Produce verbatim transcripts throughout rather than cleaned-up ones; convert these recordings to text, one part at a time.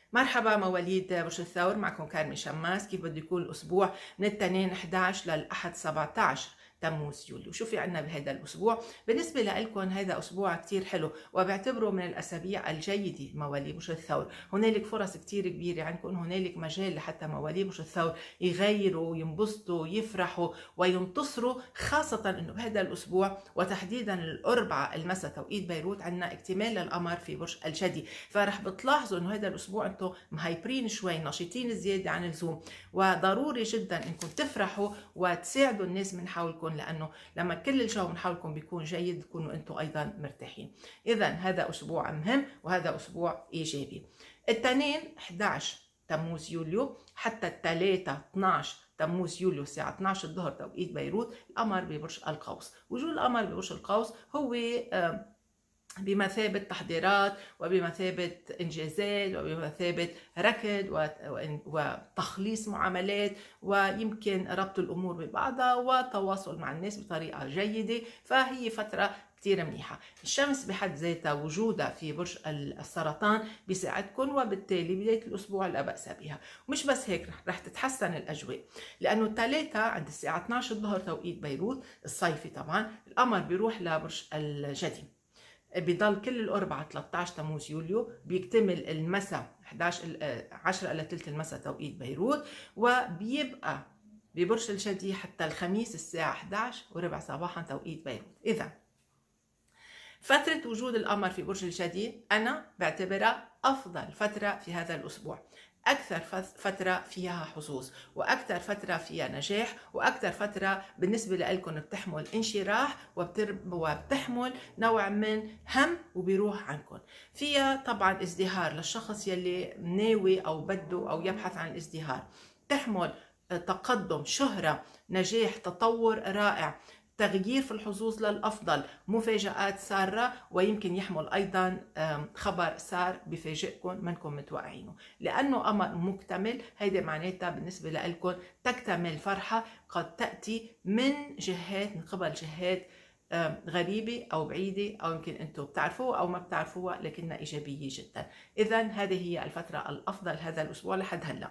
مرحبا مواليد برج الثور، معكم كارمي شماس. كيف بده يكون الأسبوع من الاثنين إحدى عشر للأحد سبعة عشر تموز يوليو؟ شو في عنا بهذا الأسبوع؟ بالنسبة لكم هذا أسبوع كتير حلو وبعتبره من الأسابيع الجيدة مواليد برج الثور. هنالك فرص كتير كبيرة عندكم، هنالك مجال لحتى مواليد برج الثور يغيروا، ينبسطوا، يفرحوا وينتصروا، خاصة إنه بهذا الأسبوع وتحديدا الأربعاء المساء توقيت بيروت عنا اكتمال للقمر في برج الجدي، فرح بتلاحظوا إنه هذا الأسبوع أنتم مهايبرين شوي، نشيطين زيادة عن اللزوم، وضروري جدا إنكم تفرحوا وتساعدوا الناس من حولكم، لأنه لما كل الجو من حولكم بيكون جيد تكونوا أنتم أيضا مرتاحين. إذا هذا أسبوع مهم وهذا أسبوع إيجابي. الاثنين إحدى عشر تموز يوليو حتى الثلاثة اثنعش تموز يوليو الساعة اثنعش الظهر توقيت بيروت القمر ببرج القوس. وجود القمر ببرج القوس هو آه بمثابة تحضيرات وبمثابة إنجازات وبمثابة ركض وتخليص معاملات، ويمكن ربط الأمور ببعضها وتواصل مع الناس بطريقة جيدة، فهي فترة كتير منيحة. الشمس بحد ذاتها وجودها في برج السرطان بيساعدكم، وبالتالي بداية الأسبوع لا بأس بها. ومش بس هيك، رح تتحسن الأجواء، لأنه الثلاثة عند الساعة اثنعش الظهر توقيت بيروت الصيفي طبعا القمر بيروح لبرج الجدي، بضل كل الأربعاء ثلاثة عشر تموز يوليو، بيكتمل المساء إحدى عشر عشرة إلى ثلث المساء توقيت بيروت، وبيبقى ببرج الجدي حتى الخميس الساعة إحدى عشر وربع صباحا توقيت بيروت. إذا فترة وجود القمر في برج الجدي أنا بعتبرها أفضل فترة في هذا الأسبوع، أكثر فترة فيها حظوظ، وأكثر فترة فيها نجاح، وأكثر فترة بالنسبة لكم بتحمل انشراح وبتحمل نوع من هم وبيروح عنكم. فيها طبعا ازدهار للشخص يلي ناوي أو بده أو يبحث عن الازدهار، تحمل تقدم، شهرة، نجاح، تطور رائع، تغيير في الحظوظ للأفضل، مفاجآت سارة، ويمكن يحمل أيضا خبر سار بفاجئكم منكم متوقعينه، لأنه قمر مكتمل. هيدا معناتها بالنسبة لكم تكتمل فرحة قد تأتي من جهات، من قبل جهات غريبة أو بعيدة، أو يمكن أنتم بتعرفوها أو ما بتعرفوها لكنها إيجابية جدا. إذا هذه هي الفترة الأفضل هذا الأسبوع لحد هلأ.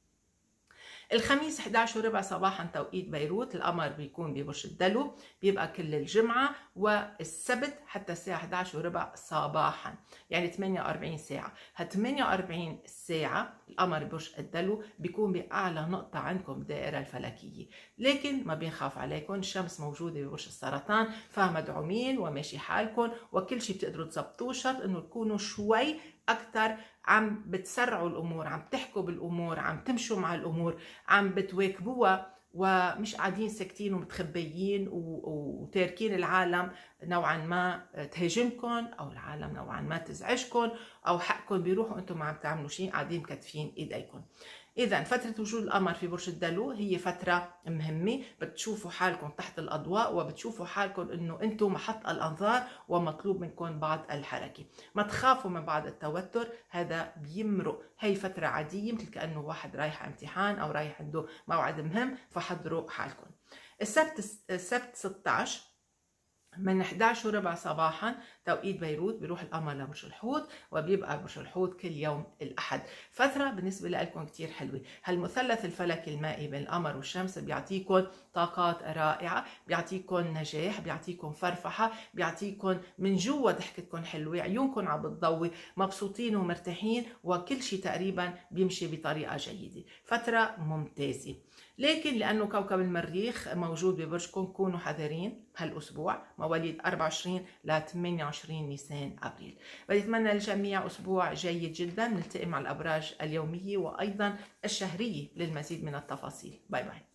الخميس إحدى عشر وربع صباحا توقيت بيروت القمر بيكون ببرج الدلو، بيبقى كل الجمعة والسبت حتى الساعة إحدى عشر وربع صباحا، يعني ثمانية وأربعين ساعة. ها ثمانية وأربعين ساعة القمر ببرج الدلو بيكون بأعلى نقطة عندكم بالدائرة الفلكية، لكن ما بينخاف عليكم، الشمس موجودة ببرج السرطان، فمدعومين وماشي حالكم وكل شيء بتقدروا تظبطوه، شرط انه تكونوا شوي اكثر عم بتسرعوا الامور، عم تحكوا بالامور، عم تمشوا مع الامور، عم بتواكبوها، ومش قاعدين ساكتين ومتخبيين وتاركين العالم نوعا ما تهاجمكم او العالم نوعا ما تزعجكم او حقكم بيروح وانتم ما عم تعملوا شيء، قاعدين مكتفين ايديكم. إذا فترة وجود القمر في برج الدلو هي فترة مهمة، بتشوفوا حالكم تحت الأضواء وبتشوفوا حالكم إنه أنتم محط الأنظار ومطلوب منكم بعض الحركة. ما تخافوا من بعض التوتر، هذا بيمرق، هي فترة عادية مثل كأنه واحد رايح امتحان أو رايح عنده موعد مهم، فحضروا حالكم. السبت السبت ستة عشر من إحدى عشر وربع صباحا توقيت بيروت بيروح القمر لبرج الحوت، وبيبقى برج الحوت كل يوم الأحد. فترة بالنسبة لكم كتير حلوة، هالمثلث الفلكي المائي بين القمر والشمس بيعطيكم طاقات رائعة، بيعطيكم نجاح، بيعطيكم فرفحة، بيعطيكم من جوا ضحكتكم حلوة، عيونكم عم بتضوي، مبسوطين ومرتاحين، وكل شيء تقريبا بيمشي بطريقة جيدة. فترة ممتازة، لكن لأنه كوكب المريخ موجود ببرجكم كونوا حذرين هالأسبوع مواليد أربعة وعشرين ل ثمانية وعشرين نيسان أبريل. بدي أتمنى للجميع أسبوع جيد جدا. نلتقي مع الأبراج اليومية وأيضا الشهرية للمزيد من التفاصيل. باي باي.